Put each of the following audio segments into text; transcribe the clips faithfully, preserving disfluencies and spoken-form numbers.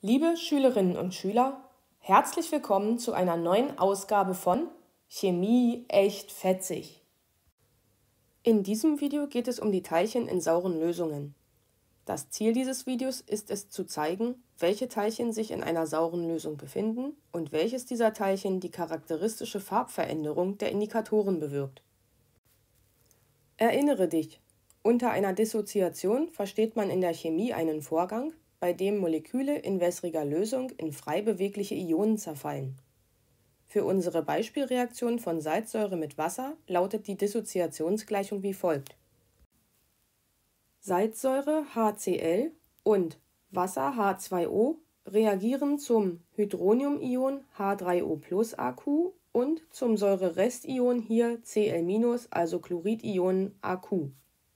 Liebe Schülerinnen und Schüler, herzlich willkommen zu einer neuen Ausgabe von Chemie echt fetzig. In diesem Video geht es um die Teilchen in sauren Lösungen. Das Ziel dieses Videos ist es zu zeigen, welche Teilchen sich in einer sauren Lösung befinden und welches dieser Teilchen die charakteristische Farbveränderung der Indikatoren bewirkt. Erinnere dich, unter einer Dissoziation versteht man in der Chemie einen Vorgang, bei dem Moleküle in wässriger Lösung in frei bewegliche Ionen zerfallen. Für unsere Beispielreaktion von Salzsäure mit Wasser lautet die Dissoziationsgleichung wie folgt. Salzsäure HCl und Wasser H zwei O reagieren zum Hydroniumion H drei O plus A Q und zum Säurerestion hier Cl-, also Chloridionen A Q.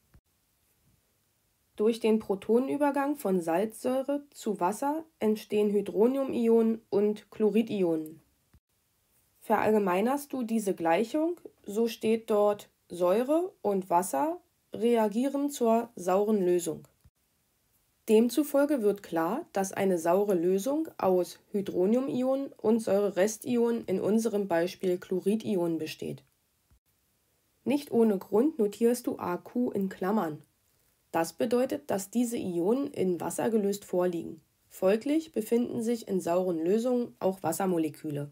Durch den Protonenübergang von Salzsäure zu Wasser entstehen Hydroniumionen und Chloridionen. Verallgemeinerst du diese Gleichung, so steht dort Säure und Wasser reagieren zur sauren Lösung. Demzufolge wird klar, dass eine saure Lösung aus Hydroniumionen und Säurerestionen, in unserem Beispiel Chloridionen, besteht. Nicht ohne Grund notierst du A Q in Klammern. Das bedeutet, dass diese Ionen in Wasser gelöst vorliegen. Folglich befinden sich in sauren Lösungen auch Wassermoleküle.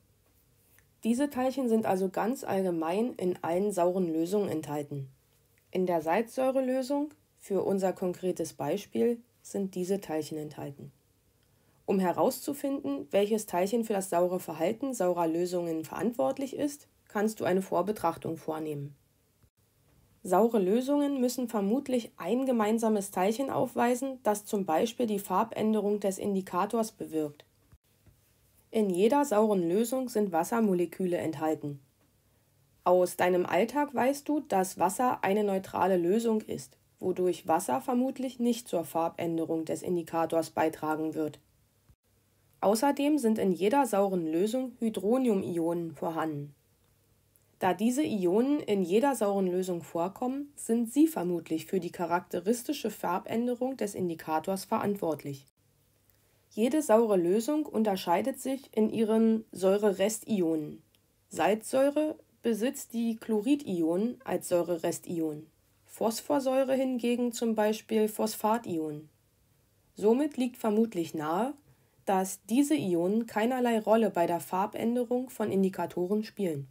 Diese Teilchen sind also ganz allgemein in allen sauren Lösungen enthalten. In der Salzsäurelösung, für unser konkretes Beispiel, sind diese Teilchen enthalten. Um herauszufinden, welches Teilchen für das saure Verhalten saurer Lösungen verantwortlich ist, kannst du eine Vorbetrachtung vornehmen. Saure Lösungen müssen vermutlich ein gemeinsames Teilchen aufweisen, das zum Beispiel die Farbänderung des Indikators bewirkt. In jeder sauren Lösung sind Wassermoleküle enthalten. Aus deinem Alltag weißt du, dass Wasser eine neutrale Lösung ist, wodurch Wasser vermutlich nicht zur Farbänderung des Indikators beitragen wird. Außerdem sind in jeder sauren Lösung Hydroniumionen vorhanden. Da diese Ionen in jeder sauren Lösung vorkommen, sind sie vermutlich für die charakteristische Farbänderung des Indikators verantwortlich. Jede saure Lösung unterscheidet sich in ihren Säurerestionen. Salzsäure besitzt die Chloridionen als Säurerestion, Phosphorsäure hingegen zum Beispiel Phosphationen. Somit liegt vermutlich nahe, dass diese Ionen keinerlei Rolle bei der Farbänderung von Indikatoren spielen.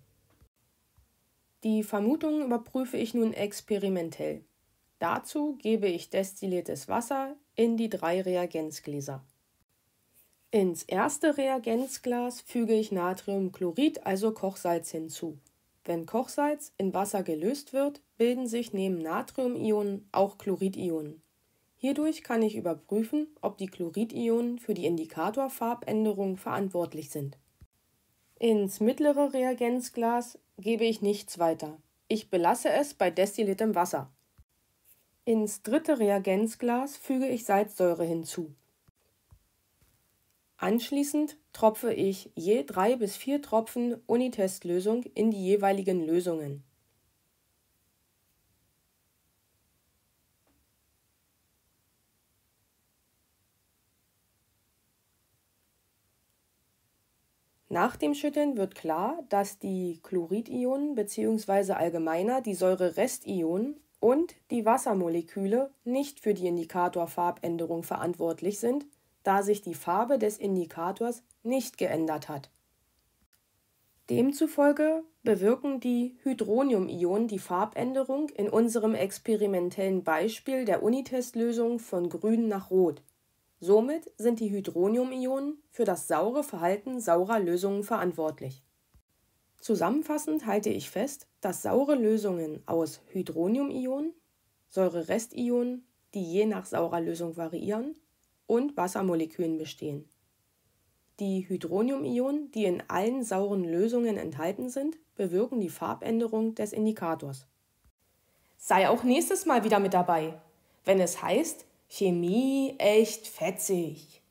Die Vermutungen überprüfe ich nun experimentell. Dazu gebe ich destilliertes Wasser in die drei Reagenzgläser. Ins erste Reagenzglas füge ich Natriumchlorid, also Kochsalz, hinzu. Wenn Kochsalz in Wasser gelöst wird, bilden sich neben Natriumionen auch Chloridionen. Hierdurch kann ich überprüfen, ob die Chloridionen für die Indikatorfarbänderung verantwortlich sind. Ins mittlere Reagenzglas gebe ich nichts weiter. Ich belasse es bei destilliertem Wasser. Ins dritte Reagenzglas füge ich Salzsäure hinzu. Anschließend tropfe ich je drei bis vier Tropfen Unitestlösung in die jeweiligen Lösungen. Nach dem Schütteln wird klar, dass die Chloridionen bzw. allgemeiner die Säurerestionen und die Wassermoleküle nicht für die Indikatorfarbänderung verantwortlich sind, da sich die Farbe des Indikators nicht geändert hat. Demzufolge bewirken die Hydroniumionen die Farbänderung in unserem experimentellen Beispiel der Unitestlösung von grün nach rot. Somit sind die Hydroniumionen für das saure Verhalten saurer Lösungen verantwortlich. Zusammenfassend halte ich fest, dass saure Lösungen aus Hydroniumionen, Säurerestionen, die je nach saurer Lösung variieren, und Wassermolekülen bestehen. Die Hydroniumionen, die in allen sauren Lösungen enthalten sind, bewirken die Farbänderung des Indikators. Sei auch nächstes Mal wieder mit dabei, wenn es heißt Chemie echt fetzig.